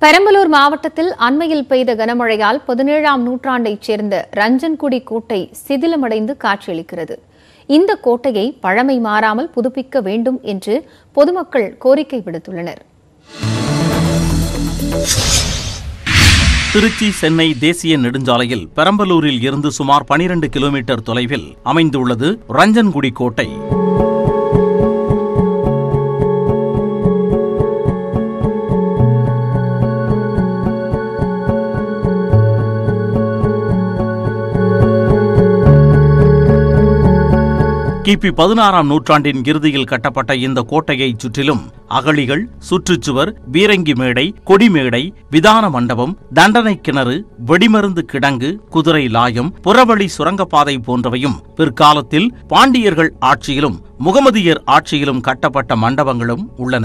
பெரம்பலூர் மாவட்டத்தில் அண்மையில் பெய்த கனமழையால் 17ஆம் நூற்றாண்டைச் சேர்ந்த ரஞ்சன்குடி கோட்டை சிதிலமடைந்து காட்சியளிக்கிறது. இந்த கோட்டையை பழமை மாறாமல் புதுப்பிக்க வேண்டும் என்று பொதுமக்கள் கோரிக்கை விடுத்துள்ளனர். திருச்சி சென்னை தேசிய நெடுஞ்சாலையில் பெரம்பலூரில் இருந்து சுமார் 12 கிலோமீட்டர் தொலைவில் அமைந்துள்ளது ரஞ்சன்குடி கோட்டை. கிபி 16ஆம் நூற்றாண்டின் இறுதியில் கட்டப்பட்ட இந்த கோட்டையைச் சுற்றிலும் அகழிகள், சுற்றுச்சுவர், பீரங்கி மேடை, கொடிமேடை, விதான மண்டபம், தண்டனை கிணறு, வெடிமருந்து கிடங்கு, குதிரை லாயம், புறவழி சுரங்கப்பாதை போன்றவையும் பிற்காலத்தில் பாண்டியர்கள் ஆட்சியிலும் முகமதியர் ஆட்சியிலும் கட்டப்பட்ட மண்டபங்களும் உள்ளன.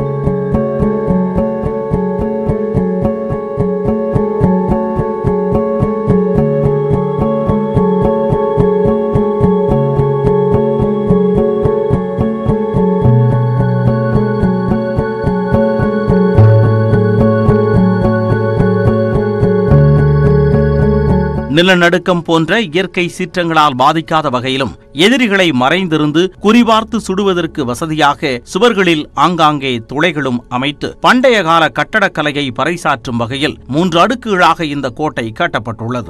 நிலநடுக்கம் போன்ற இயற்கை சீற்றங்களால் பாதிக்காத வகையிலும் எதிரிகளை மறைந்திருந்து குறிபார்த்து சுடுவதற்கு வசதியாக சுவர்களில் ஆங்காங்கே துளைகளும் அமைத்து பண்டைய கால கட்டடக்கலையை பறைசாற்றும் வகையில் 3 அடுக்குகளாக இந்த கோட்டை கட்டப்பட்டுள்ளது.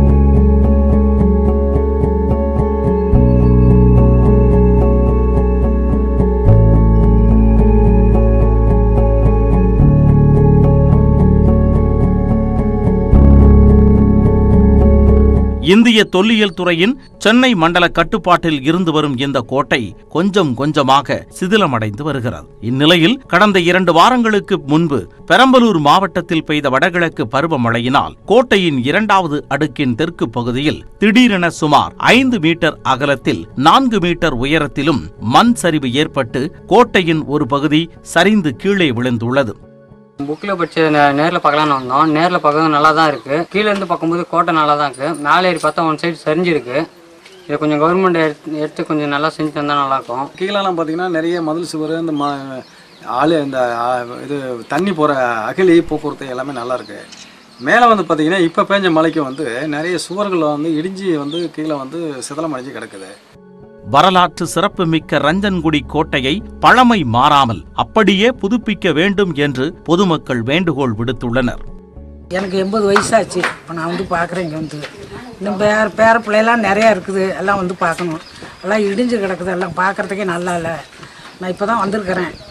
இந்திய தொல்லியல் துறையின் சென்னை மண்டல கட்டுப்பாட்டில் இருந்து வரும் இந்த கோட்டை கொஞ்சம் கொஞ்சமாக சிதிலமடைந்து வருகிறது. இந்நிலையில் கடந்த 2 வாரங்களுக்கு முன்பு பெரம்பலூர் மாவட்டத்தில் பெய்த வடகிழக்கு பருவமழையினால் கோட்டையின் 2வது அடுக்கின் தெற்கு பகுதியில் திடீரென சுமார் 5 மீட்டர் அகலத்தில் 4 மீட்டர் உயரத்திலும் மண் சரிவு ஏற்பட்டு கோட்டையின் ஒரு பகுதி சரிந்து கீழே விழுந்துள்ளது. புக்கில் படிச்சு நேரில் பார்க்கலான்னு வந்தோம். நேரில் பார்க்க நல்லா தான் இருக்குது. கீழேருந்து பார்க்கும்போது கோட்டை நல்லா தான் இருக்குது. மேலே ஏறி பார்த்தா ஒன் சைடு சரிஞ்சிருக்கு. இதை கொஞ்சம் கவர்மெண்ட் எடுத்து கொஞ்சம் நல்லா செஞ்சு தந்தால் நல்லாயிருக்கும். கீழெல்லாம் பார்த்தீங்கன்னா நிறைய மதில் சுவர், இந்த இந்த இது தண்ணி போகிற அகழி போக்குவரத்து எல்லாமே நல்லா இருக்குது. மேலே வந்து பார்த்தீங்கன்னா இப்போ பேஞ்ச மழைக்கு வந்து நிறைய சுவர்கள் வந்து இடிஞ்சு வந்து கீழே வந்து சிதலம் அடைஞ்சு கிடக்குது. வரலாற்று சிறப்புமிக்க ரஞ்சன்குடி கோட்டையை பழமை மாறாமல் அப்படியே புதுப்பிக்க வேண்டும் என்று பொதுமக்கள் வேண்டுகோள் விடுத்துள்ளனர். எனக்கு 80 வயசாச்சு. இப்போ நான் வந்து பார்க்குறேன். இங்கே வந்து இன்னும் பேர பிள்ளைலாம் நிறையா இருக்குது. எல்லாம் வந்து பார்க்கணும். எல்லாம் இடிஞ்சு கிடக்குது. எல்லாம் பார்க்குறதுக்கே நல்லா இல்லை. நான் இப்போ தான் வந்திருக்கிறேன்.